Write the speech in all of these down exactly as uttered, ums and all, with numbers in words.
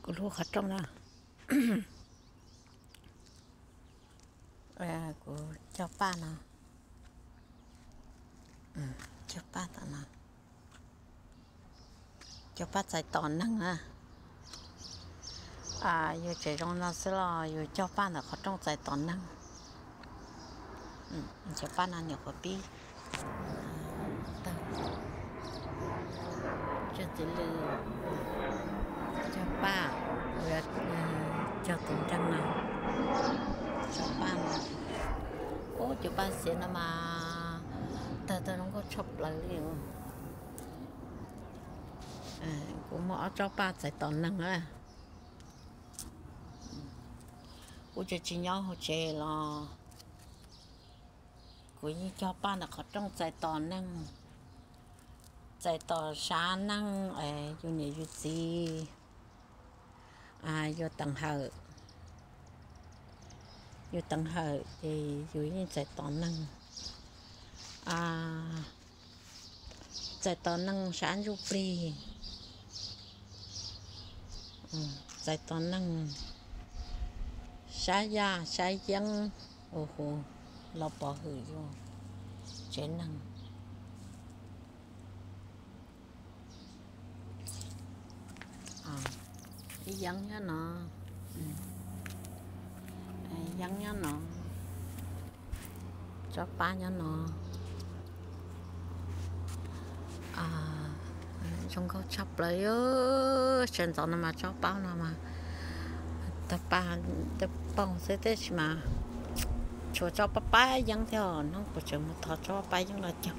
cô lúa khát trong đó à của cho ba nè ừ, cho ba ta nè cho ba chạy tòn năng à à yêu chạy trong nó sẽ là yêu cho ba là khát trong chạy tòn năng ừ, cho ba là nhiều có bi cho tự lư cho ba rồi cho tình trăng nào cho ba ô cho ba sẽ là mà ta ta nó có chọc lại liền à cũng mở cho ba chạy tòn năng á cô cho chị nhau họ chè là cô như cho ba là có trong chạy tòn năng chạy tò xa năng ấy dù nhỉ dù gì à dù tầng hở dù tầng hở thì dù như chạy tò năng à chạy tò năng sáng dù bì ừ, chạy tò năng xa ya xa dân ồ hồ lo bỏ hử vô chế năng à cái dân nhá nó ừ. Dân nhá nó cho ba nhá nó à trong câu chắp lấy ơ trên đó mà cho bao nào mà tập ba tập bao sẽ thế mà cho cho ba ba dân theo nó có chừng một thọ cho ba dân là chậm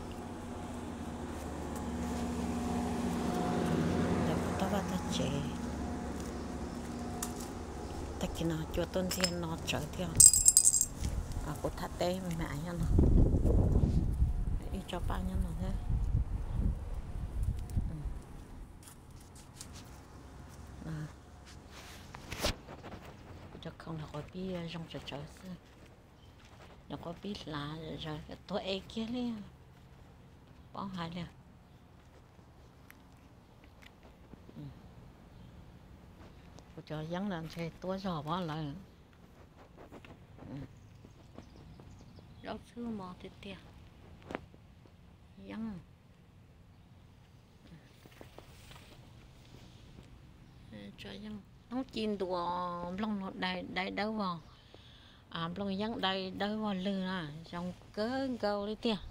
ta ba ta chế ta kia nào cho tôn thiên nó trở theo à cô thắt tê mẹ nha nó đi cho ba nha nó thế à cho không là có bi trong trở trở xưa nó có biết là rồi tôi ấy kia liền bỏ hai liền cô cho dân làm xe tôi giò bỏ lại rau xưa mò thì tiệt dân cho dân nó chim đùa lông đầy đầy đâu vào à lông dân đầy đâu vào lư à trong cớ câu đi tiệt